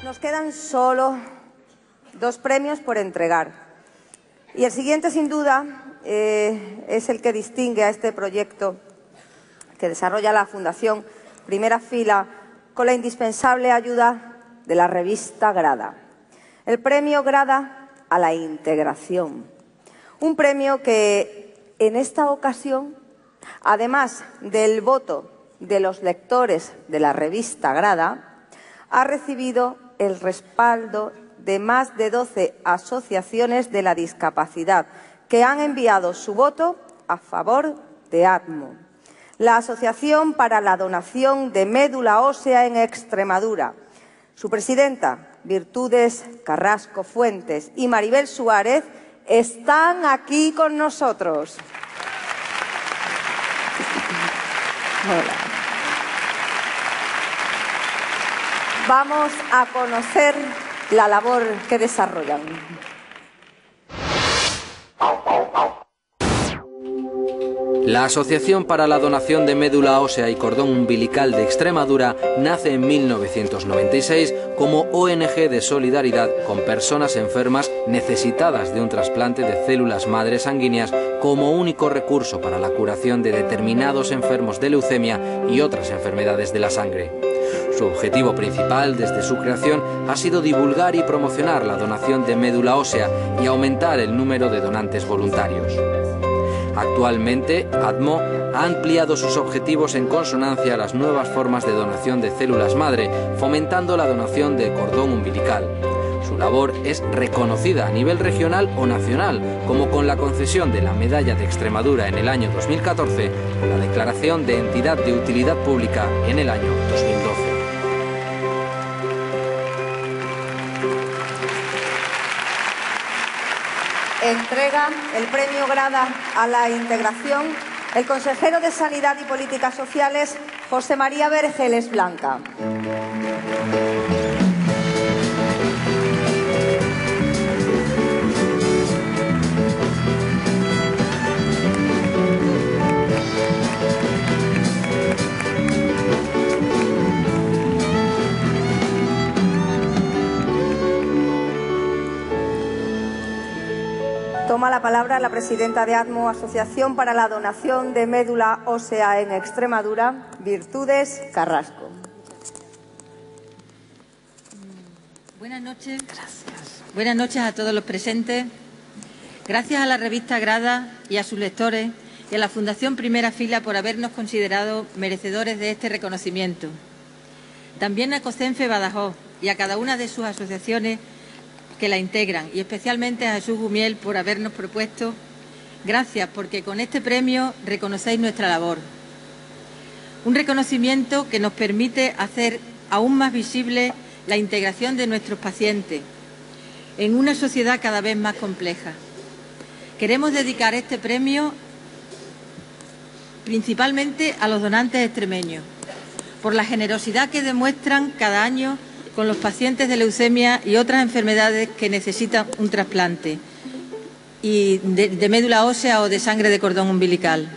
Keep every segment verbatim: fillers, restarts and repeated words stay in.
Nos quedan solo dos premios por entregar. Y el siguiente, sin duda, eh, es el que distingue a este proyecto que desarrolla la Fundación Primera Fila con la indispensable ayuda de la revista Grada. El premio Grada a la integración. Un premio que, en esta ocasión, además del voto de los lectores de la revista Grada, ha recibido el respaldo de más de doce asociaciones de la discapacidad que han enviado su voto a favor de ADMO. La Asociación para la Donación de Médula Ósea en Extremadura. Su presidenta, Virtudes Carrasco Fuentes, y Maribel Suárez están aquí con nosotros. Hola. Vamos a conocer la labor que desarrollan. La Asociación para la Donación de Médula Ósea y Cordón Umbilical de Extremadura nace en mil novecientos noventa y seis como O N G de solidaridad con personas enfermas necesitadas de un trasplante de células madre sanguíneas como único recurso para la curación de determinados enfermos de leucemia y otras enfermedades de la sangre. Su objetivo principal desde su creación ha sido divulgar y promocionar la donación de médula ósea y aumentar el número de donantes voluntarios. Actualmente, ADMO ha ampliado sus objetivos en consonancia a las nuevas formas de donación de células madre, fomentando la donación de cordón umbilical. Su labor es reconocida a nivel regional o nacional, como con la concesión de la Medalla de Extremadura en el año dos mil catorce o la declaración de Entidad de Utilidad Pública en el año dos mil doce. Entrega el premio Grada a la integración el consejero de Sanidad y Políticas Sociales, José María Vergeles Blanca. Toma la palabra la presidenta de ADMO, Asociación para la Donación de Médula Ósea en Extremadura, Virtudes Carrasco. Buenas noches. Gracias. Buenas noches a todos los presentes. Gracias a la revista Grada y a sus lectores y a la Fundación Primera Fila por habernos considerado merecedores de este reconocimiento. También a COCENFE Badajoz y a cada una de sus asociaciones que la integran, y especialmente a Jesús Gumiel por habernos propuesto. Gracias, porque con este premio reconocéis nuestra labor. Un reconocimiento que nos permite hacer aún más visible la integración de nuestros pacientes en una sociedad cada vez más compleja. Queremos dedicar este premio principalmente a los donantes extremeños, por la generosidad que demuestran cada año con los pacientes de leucemia y otras enfermedades que necesitan un trasplante y de, de médula ósea o de sangre de cordón umbilical.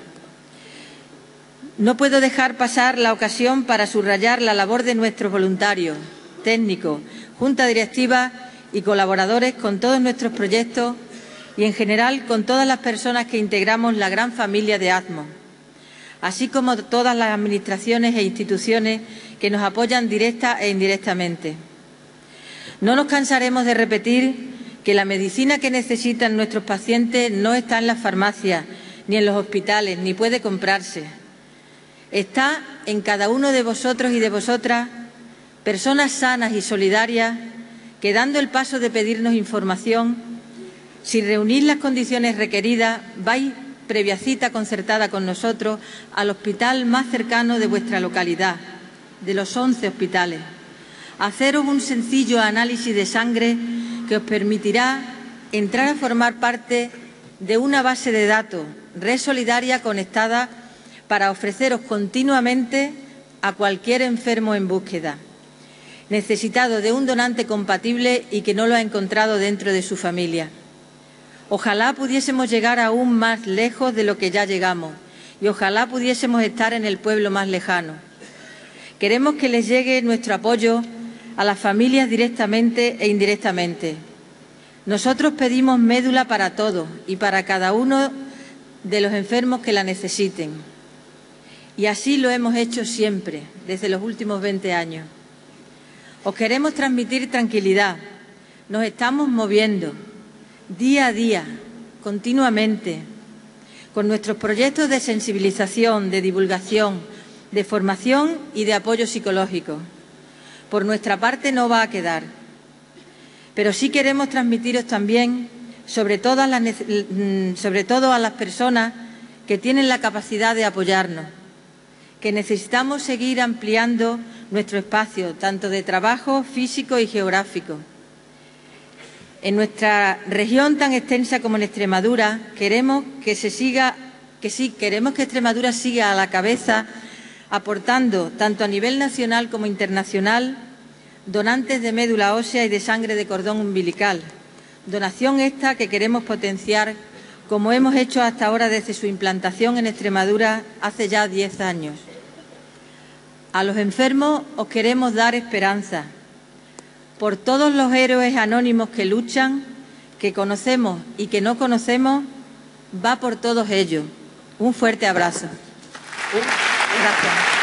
No puedo dejar pasar la ocasión para subrayar la labor de nuestros voluntarios, técnicos, junta directiva y colaboradores con todos nuestros proyectos y, en general, con todas las personas que integramos la gran familia de ADMO, así como todas las administraciones e instituciones que nos apoyan directa e indirectamente. No nos cansaremos de repetir que la medicina que necesitan nuestros pacientes no está en las farmacias, ni en los hospitales, ni puede comprarse. Está en cada uno de vosotros y de vosotras, personas sanas y solidarias, que dando el paso de pedirnos información, si reunís las condiciones requeridas, vais previa cita concertada con nosotros al hospital más cercano de vuestra localidad, de los once hospitales. Haceros un sencillo análisis de sangre que os permitirá entrar a formar parte de una base de datos, red solidaria conectada para ofreceros continuamente a cualquier enfermo en búsqueda, necesitado de un donante compatible y que no lo ha encontrado dentro de su familia. Ojalá pudiésemos llegar aún más lejos de lo que ya llegamos y ojalá pudiésemos estar en el pueblo más lejano. Queremos que les llegue nuestro apoyo a las familias directamente e indirectamente. Nosotros pedimos médula para todos y para cada uno de los enfermos que la necesiten. Y así lo hemos hecho siempre, desde los últimos veinte años. Os queremos transmitir tranquilidad. Nos estamos moviendo día a día, continuamente, con nuestros proyectos de sensibilización, de divulgación, de formación y de apoyo psicológico. Por nuestra parte no va a quedar. Pero sí queremos transmitiros también, sobre todo a las, sobre todo a las personas que tienen la capacidad de apoyarnos, que necesitamos seguir ampliando nuestro espacio, tanto de trabajo físico y geográfico. En nuestra región tan extensa como en Extremadura, queremos que se siga, que sí, queremos que Extremadura siga a la cabeza, aportando, tanto a nivel nacional como internacional, donantes de médula ósea y de sangre de cordón umbilical. Donación esta que queremos potenciar, como hemos hecho hasta ahora desde su implantación en Extremadura hace ya diez años. A los enfermos os queremos dar esperanza. Por todos los héroes anónimos que luchan, que conocemos y que no conocemos, va por todos ellos. Un fuerte abrazo. Gracias.